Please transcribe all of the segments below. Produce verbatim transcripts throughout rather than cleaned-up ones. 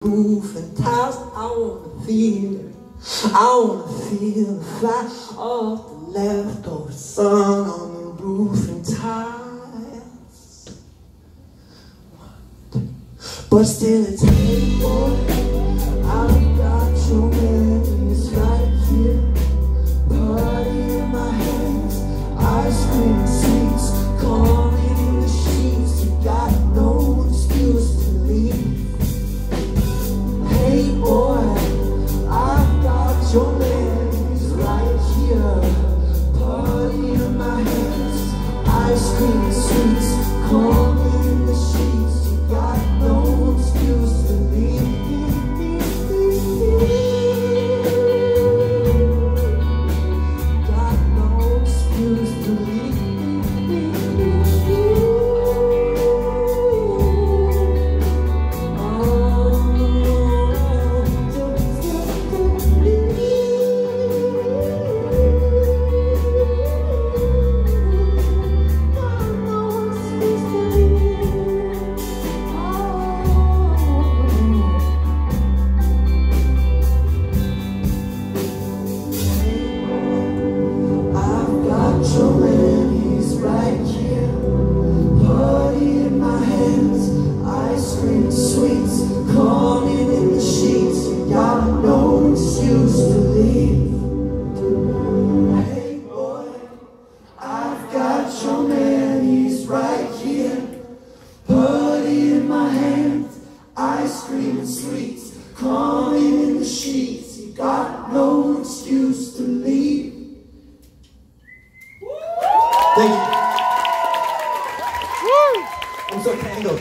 roof and tiles. I wanna feel it. I wanna feel the flash of the leftover sun on the roof and tiles. But still it's hey boy, I've got your memories right here. Party in my hands, ice cream seats, calling in the sheets. You got no excuse to leave. Hey boy, I've got your memories right here. Party in my hands, ice cream sweets, calling in the sheets. You got no excuse to leave. Got no excuse to leave. Thank you. Woo! I'm so tangled.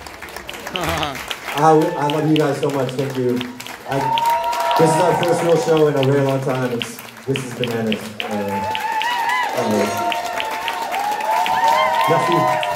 I, I love you guys so much. Thank you. I, this is our first real show in a very long time. It's, this is bananas. Uh, uh, merci.